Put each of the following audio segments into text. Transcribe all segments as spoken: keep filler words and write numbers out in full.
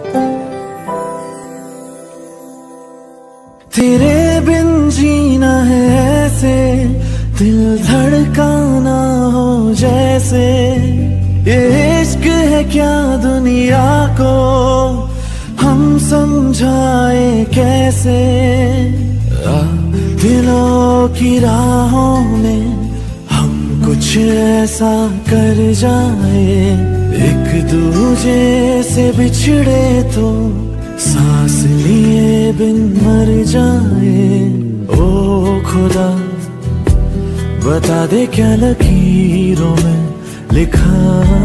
तेरे बिन जीना है ऐसे, दिल धड़काना हो जैसे। ये इश्क है क्या दुनिया को हम समझाए कैसे। आ, दिलों की राहों में हम कुछ ऐसा कर जाए, एक दूजे से बिछड़े तो सांस लिए बिन मर जाए। ओ खुदा बता दे क्या लकीरों में लिखा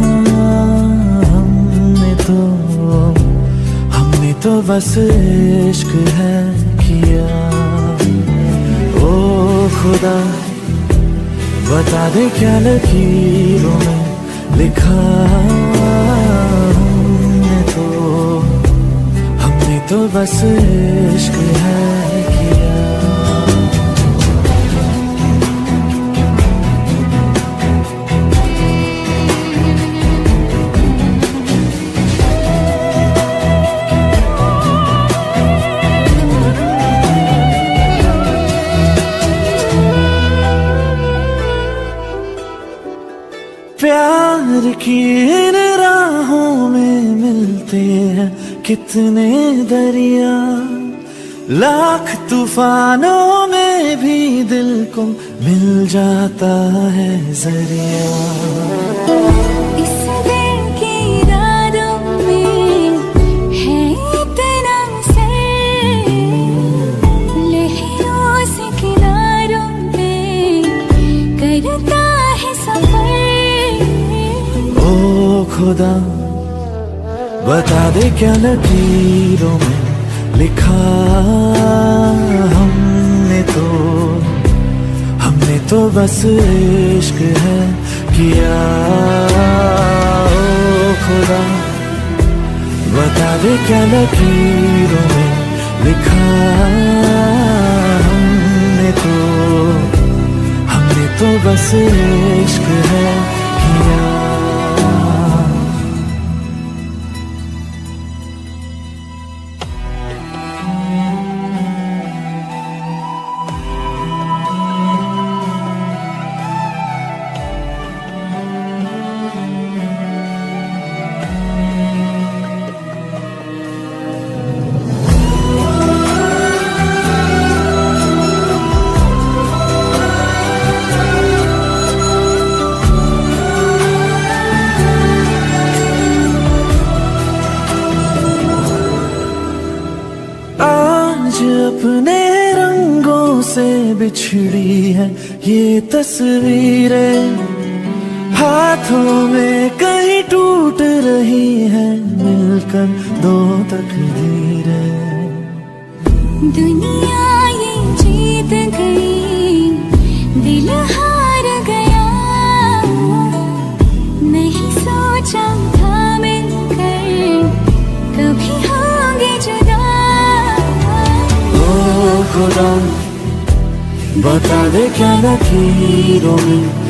हमने तो, हमने तो बस इश्क है किया। ओ खुदा बता दे क्या लकीरों में लिखा हमने तो, हमने तो बस इश्क है किया। प्यार की इन राहों में मिलते हैं कितने दरिया, लाख तूफानों में भी दिल को मिल जाता है जरिया। इस दिल की रातों में है इतना सर, लहरों से किनारों पे करता है सफर। ओ खुदा बता दे क्या लकीरों में लिखा हमने तो, हमने तो बस इश्क है किया। ओ खुदा बता दे क्या लकीरों में लिखा हमने तो, हमने तो बस इश्क है किया। अपने रंगों से बिछड़ी है ये तस्वीरें, हाथों में कहीं टूट रही है मिलकर दो तकदीरें। दुनिया ये जीत गई, दिल हार गया, नहीं सोचा था मिलकर कभी होंगे जुदा। खुदा बता दे क्या लकीरों में